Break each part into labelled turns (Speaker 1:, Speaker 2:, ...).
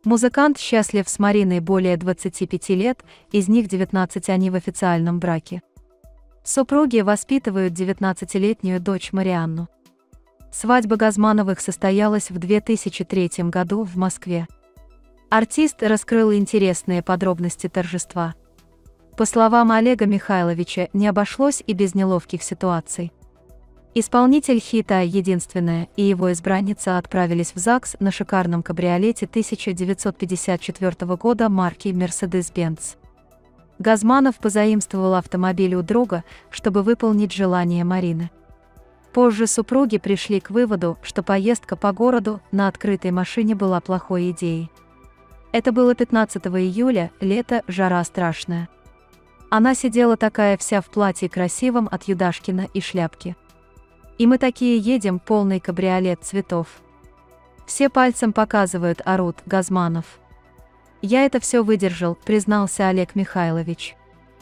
Speaker 1: Музыкант счастлив с Мариной более 25 лет, из них 19 они в официальном браке. Супруги воспитывают 19-летнюю дочь Марианну. Свадьба Газмановых состоялась в 2003 году в Москве. Артист раскрыл интересные подробности торжества. По словам Олега Михайловича, не обошлось и без неловких ситуаций. Исполнитель хита «Единственная» и его избранница отправились в ЗАГС на шикарном кабриолете 1954 года марки Mercedes-Benz. Газманов позаимствовал автомобиль у друга, чтобы выполнить желание Марины. Позже супруги пришли к выводу, что поездка по городу на открытой машине была плохой идеей. Это было 15 июля, лето, жара страшная. Она сидела такая вся в платье красивом от Юдашкина и шляпке. И мы такие едем, полный кабриолет цветов. Все пальцем показывают, орут, Газманов. Я это все выдержал, признался Олег Михайлович.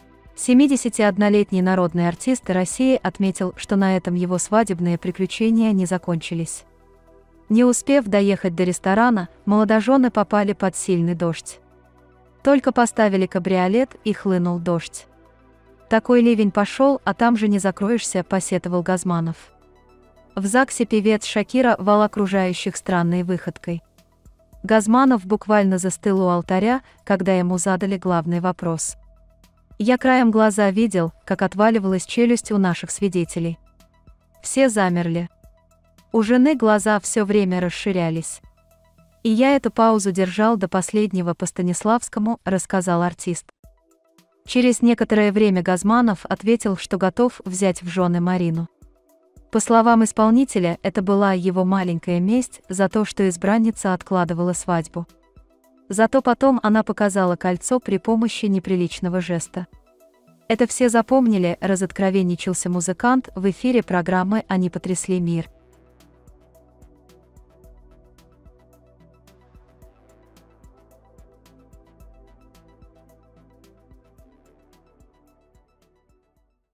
Speaker 1: 71-летний народный артист России отметил, что на этом его свадебные приключения не закончились. Не успев доехать до ресторана, молодожены попали под сильный дождь. Только поставили кабриолет, и хлынул дождь. Такой ливень пошел, а там же не закроешься, посетовал Газманов. В ЗАГСе певец Шакира вал окружающих странной выходкой. Газманов буквально застыл у алтаря, когда ему задали главный вопрос. Я краем глаза видел, как отваливалась челюсть у наших свидетелей. Все замерли. У жены глаза все время расширялись. И я эту паузу держал до последнего по Станиславскому, рассказал артист. Через некоторое время Газманов ответил, что готов взять в жены Марину. По словам исполнителя, это была его маленькая месть за то, что избранница откладывала свадьбу. Зато потом она показала кольцо при помощи неприличного жеста. Это все запомнили, разоткровенничался музыкант в эфире программы «Они потрясли мир».